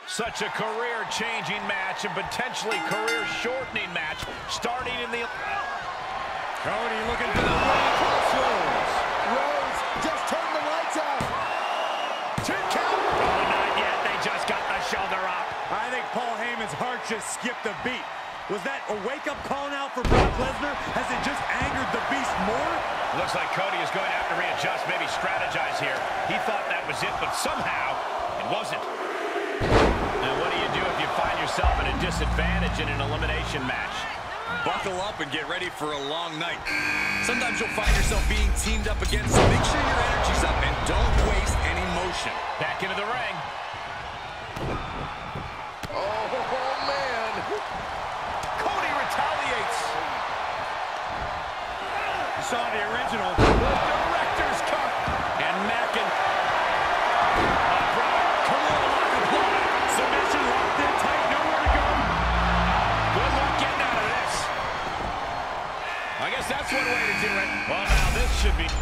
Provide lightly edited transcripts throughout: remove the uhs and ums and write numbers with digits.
Such a career-changing match and potentially career-shortening match starting in the... Cody looking for the win. Crossroads. Rhodes just turned the lights out. 2 count. Oh, not yet. They just got the shoulder up. I think Paul Heyman's heart just skipped a beat. Was that a wake-up call now for Brock Lesnar? Has it just angered the Beast more? Looks like Cody is going to have to readjust, maybe strategize here. He thought that was it, but somehow it wasn't. Now, what do you do if you find yourself at a disadvantage in an elimination match? Buckle up and get ready for a long night. Sometimes you'll find yourself being teamed up against, so make sure your energy's up and don't waste any motion. Back into the ring. Oh, man. Cody retaliates. You saw the original. The director's cut. And McIntyre. Submission locked in tight, nowhere to go. Good luck getting out of this. I guess that's one way to do it. Well, now this should be...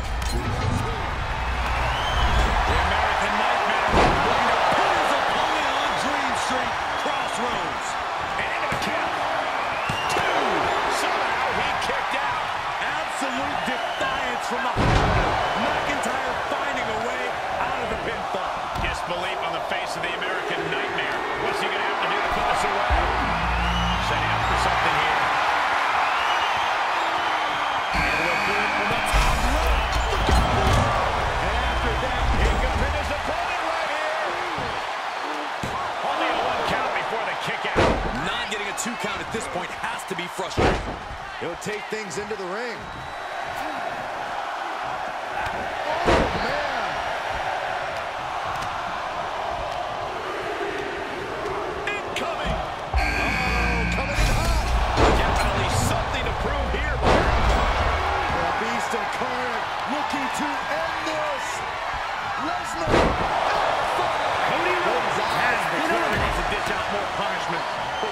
The American Nightmare looking to put his opponent on Dream Street. Crossroads. And into the count. 2. Somehow he kicked out. Absolute defiance from the Highlander. McIntyre finding a way out of the pinfall. Disbelief on the face of the American Nightmare. What's he going to have to do to put this away? Setting up for something here. And we'll do it from the top rope. And after that, he can pin his opponent right here. Only a 1 count before the kick out. Not getting a 2 count at this point has to be frustrating. He'll take things into the ring. Looking to end this. Lesnar. Cody Rhodes has been eliminated to dish out more punishment.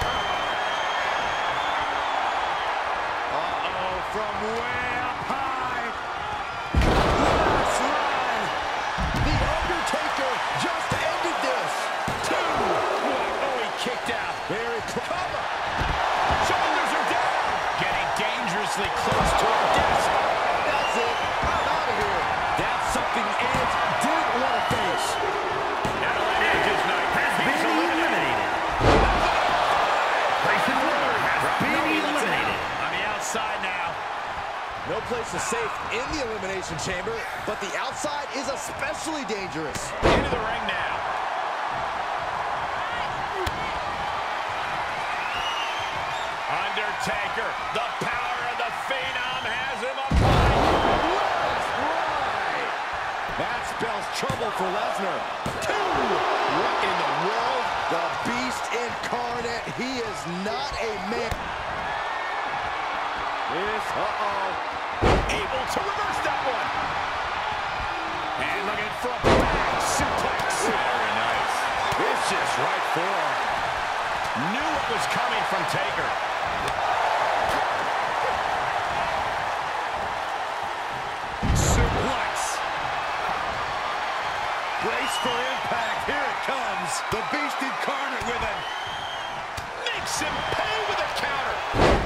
Uh-oh, from way up high. Last line. The Undertaker just ended this. 2. Oh, he kicked out. Very close. Cover. Shoulders are down. Getting dangerously close to a desk. That's it. I'm out of here. That's something Edge didn't want to face. Now Edge's night has been eliminated. Grayson Waller has been eliminated. On the outside now. No place is safe in the Elimination Chamber, but the outside is especially dangerous. Into the ring now. Undertaker, the power of the Phenom has him up. That spells trouble for Lesnar. 2. What in the world? The Beast incarnate. He is not a man. Able to reverse that one. And looking for a back suplex. Very nice. Vicious right forearm. Knew it was coming from Taker. Suplex. Brace for impact. Here it comes. The Beast incarnate with it. Makes him pay with a counter.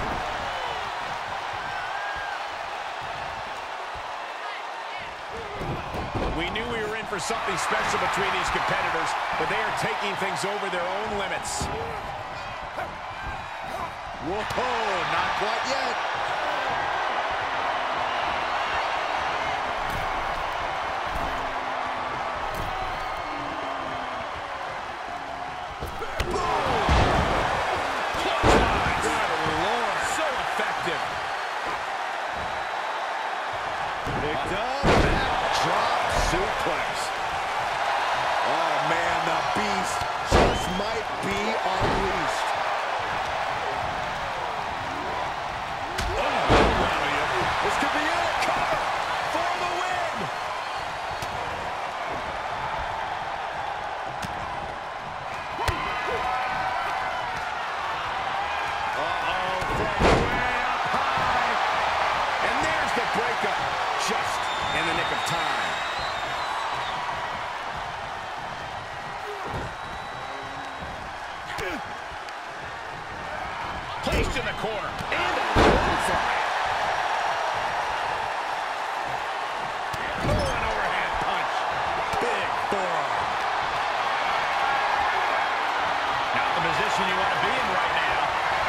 We knew we were in for something special between these competitors, but they are taking things over their own limits. Whoa, not quite yet. Picked up, backdrop suplex. Oh man, the Beast just might be unleashed. This could be it. Cover for the win. Uh-oh, from way up high. And there's the breakup. Just in the nick of time. Placed in the corner. And a bullseye. Oh, an overhand punch. Big forearm. Not the position you want to be in right now.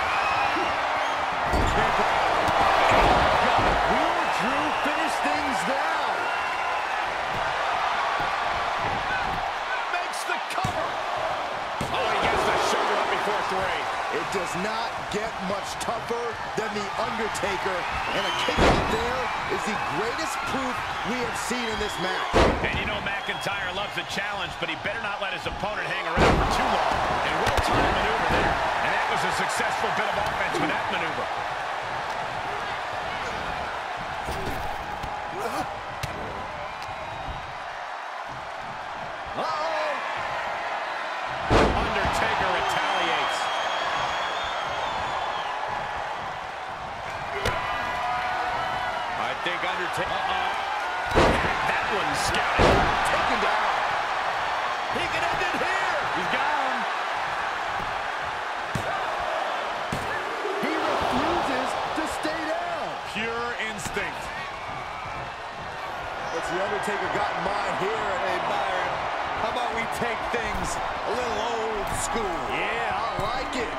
Will Drew finish things now? Makes the cover. Oh, he gets the shoulder up before 3. It does not get much tougher than The Undertaker, and a kick out there is the greatest proof we have seen in this match. And you know McIntyre loves a challenge, but he better not let his opponent hang around for too long. And well-timed maneuver there. And that was a successful bit of offense with that maneuver. Uh-oh! Undertaker retaliates. I think Undertaker... That one's scouted. Taken down. He can end it here. He's gone. He refuses to stay down. Pure instinct. What's The Undertaker got in mind here? Hey, Byron, how about we take things a little old school? Yeah, I like it.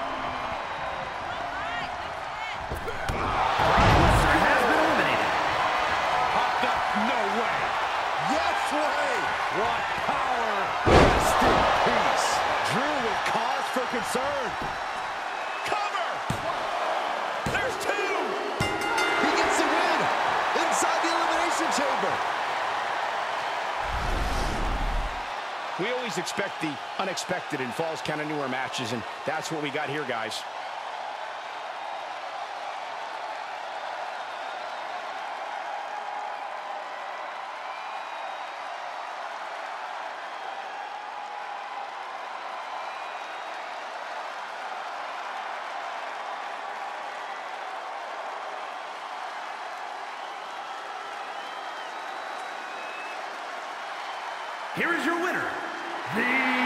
Has been eliminated. Popped up. No way. Yes way. What power. Rest in peace. Drew with cause for concern. Cover. There's 2. He gets the win inside the Elimination Chamber. We always expect the unexpected in Falls Count Anywhere matches, and that's what we got here, guys. Here is your winner, The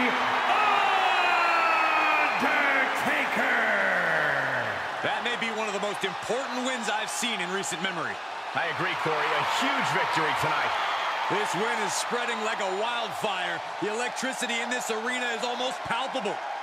Undertaker. That may be one of the most important wins I've seen in recent memory. I agree, Corey. A huge victory tonight. This win is spreading like a wildfire. The electricity in this arena is almost palpable.